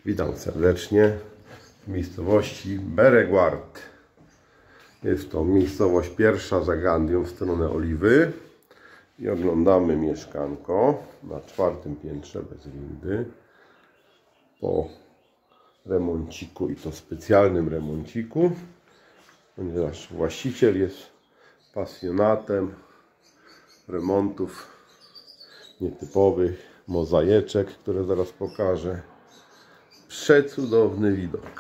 Witam serdecznie w miejscowości Bereguard. Jest to miejscowość pierwsza za Gandią w stronę Oliwy i oglądamy mieszkanko na 4. piętrze bez windy po remonciku, i to specjalnym remonciku, ponieważ właściciel jest pasjonatem remontów nietypowych, mozaiczek, które zaraz pokażę. Przecudowny widok.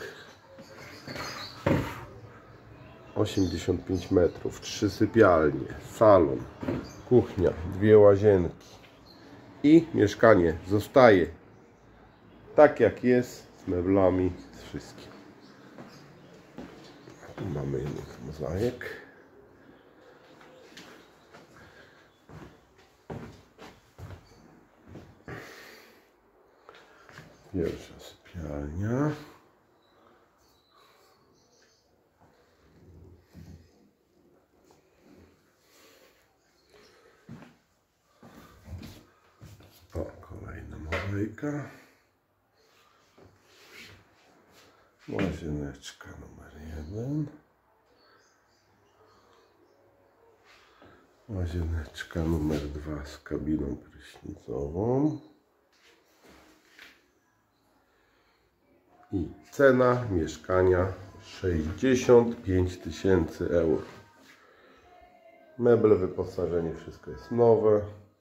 85 metrów, 3 sypialnie, salon, kuchnia, 2 łazienki i mieszkanie zostaje tak jak jest, z meblami, z wszystkim. Tu mamy jeden mozaik. Pierwsza sypialnia. O, kolejna mozaika. Łazieneczka numer 1. Łazieneczka numer 2 z kabiną prysznicową. I cena mieszkania 65 000 euro. Meble, wyposażenie, wszystko jest nowe.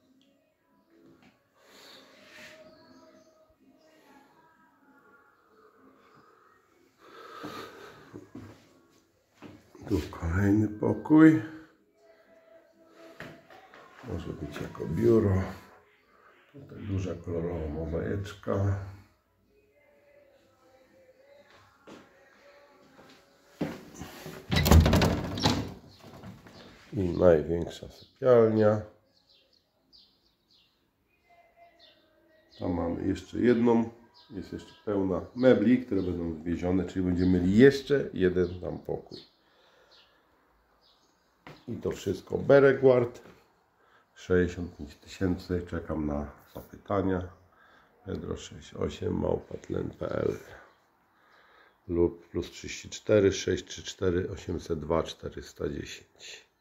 Tu kolejny pokój. Może być jako biuro. Tutaj duża kolorowa mozaiczka. I największa sypialnia. Tam mamy jeszcze jedną. Jest jeszcze pełna mebli, które będą wwiezione, czyli będziemy mieli jeszcze jeden tam pokój. I to wszystko Bereguard. 65 000. Czekam na zapytania. pedro68@tlen.pl lub +34 634 802 410.